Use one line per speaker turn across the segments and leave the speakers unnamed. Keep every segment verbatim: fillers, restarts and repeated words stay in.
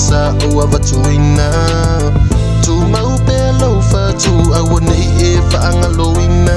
fasa o avatuina tu mau pelo fa tu awone e fa angaloina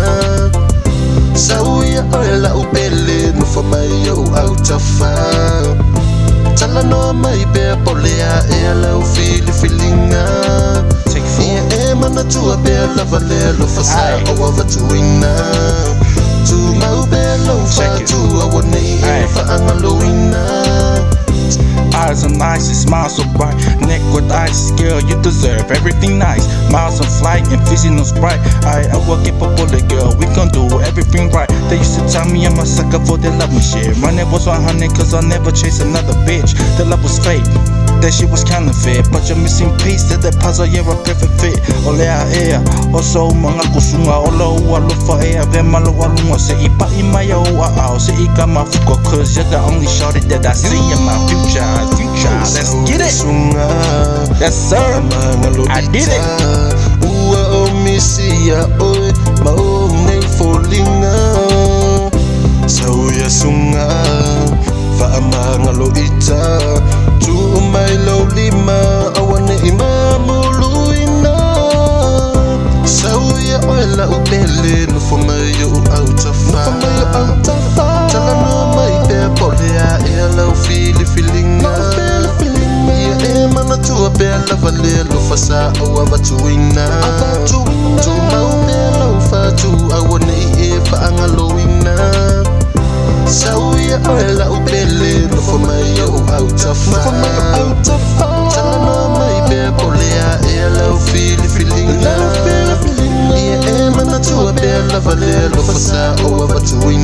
sauya ola upele no fa mai o autafa tala no mai be polea e ala u fili filinga e mana tu be la valelo fasa o avatuina tu mau pelo fa tu awone e fa angaloina.
Eyes are nice, you smile so bright. Neck with ice, girl, you deserve everything nice. Miles on flight and vision on Sprite. I am well capable of girl, we gon' do everything right. They used to tell me I'm a sucker for their love and shit. Running was one hundred cause I'll never chase another bitch. The love was fake, that shit was counterfeit. But you're missing piece to that puzzle, you're a perfect fit. Ole a ea, oso mga kusunga. Olo ua lufa ea, ve malo walunga. Se ipa ima ya ua au, se ika mafuko. Cause you're the only shorty that I see in my future. Future, let's get it. Yes sir, I did it.
Ua o misia oi, ma o nei folinga. Sauya sunga, fa amanga lo ita. Tu mai lo lima, awane ima muluina. Sauya oi la upele, no for mai yo autafa. Tala no mai pe polea, e la ufili filinga. Tu bela valelo fasa o avatuina tu mau bela fa tu awone e fa angaloina sauya ola upele no for my yo autafa tala no mai be polea e la fili filinga e mana tu bela valelo fasa o avatuina